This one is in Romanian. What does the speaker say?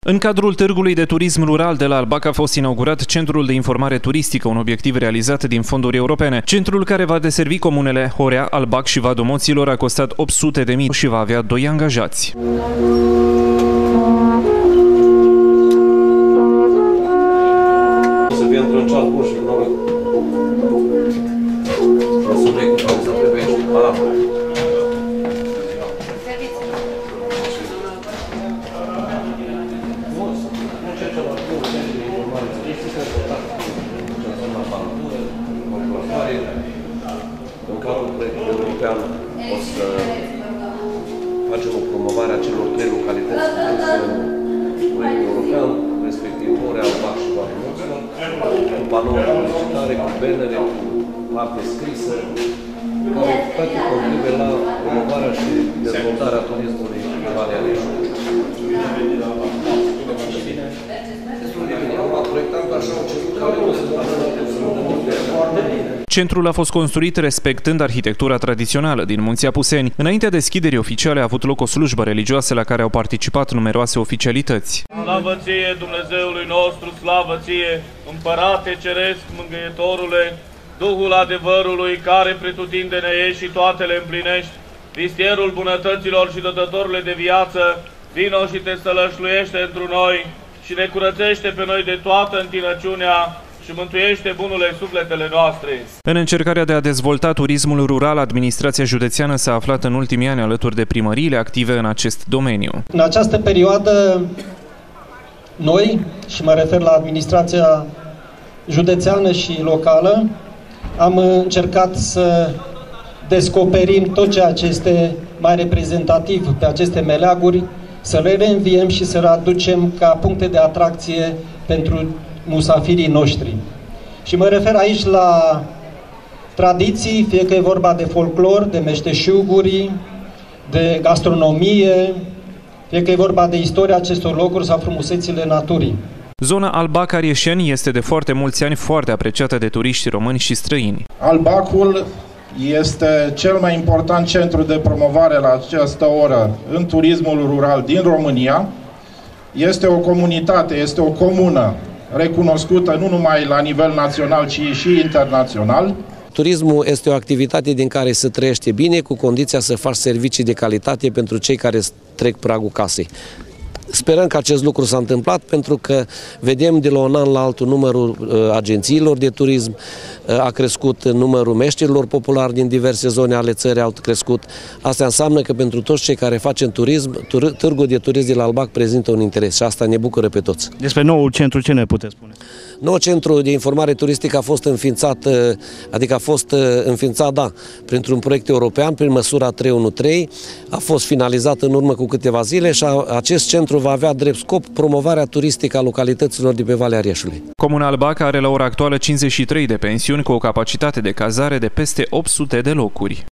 În cadrul Târgului de Turism Rural de la Albac a fost inaugurat Centrul de Informare Turistică, un obiectiv realizat din fonduri europene. Centrul, care va deservi comunele Horea, Albac și Vadul Moților, a costat 800.000 și va avea 2 angajați. Să fie într-un ceas bun și nouă. O subiect care să trebuie și în cadrul proiectului european o să facem o promovare a celor 3 localități în proiectul european, respectiv Horea, Albac și Vadul Moților, cu panouri publicitare, cu bannere, cu parte scrisă, care toate contribuie la promovarea și dezvoltarea turismului în Valea Reșului. Centrul a fost construit respectând arhitectura tradițională din Munții Apuseni. Înaintea deschiderii oficiale a avut loc o slujbă religioasă la care au participat numeroase oficialități. Slavă ție, Dumnezeului nostru, slavă ție, Împărate Ceresc, Mângâietorule, Duhul adevărului, care pretutindene ești și toate le împlinești, vistierul bunătăților și dătătorule de viață, vino și te sălășluiește întru noi și ne curățește pe noi de toată întinăciunea și mântuiește bunule sufletele noastre. În încercarea de a dezvolta turismul rural, administrația județeană s-a aflat în ultimii ani alături de primăriile active în acest domeniu. În această perioadă, noi, și mă refer la administrația județeană și locală, am încercat să descoperim tot ceea ce este mai reprezentativ pe aceste meleaguri, să le reînviem și să le aducem ca puncte de atracție pentru musafirii noștri. Și mă refer aici la tradiții, fie că e vorba de folclor, de meșteșuguri, de gastronomie, fie că e vorba de istoria acestor locuri sau frumusețile naturii. Zona Albac-Arieșeni este de foarte mulți ani foarte apreciată de turiști români și străini. Albacul este cel mai important centru de promovare la această oră în turismul rural din România. Este o comunitate, este o comună recunoscută nu numai la nivel național, ci și internațional. Turismul este o activitate din care se trăiește bine, cu condiția să faci servicii de calitate pentru cei care trec pragul casei. Sperăm că acest lucru s-a întâmplat, pentru că vedem de la un an la altul numărul agențiilor de turism, a crescut numărul meșterilor populari din diverse zone ale țării, au crescut. Asta înseamnă că pentru toți cei care facem turism, Târgul de Turism de la Albac prezintă un interes și asta ne bucură pe toți. Despre noul centru ce ne puteți spune? Noul centru de informare turistică a fost înființat, printr-un proiect european, prin măsura 313, a fost finalizat în urmă cu câteva zile și acest centru va avea drept scop promovarea turistică a localităților de pe Valea Reșului. Comuna Albac are la ora actuală 53 de pensiuni cu o capacitate de cazare de peste 800 de locuri.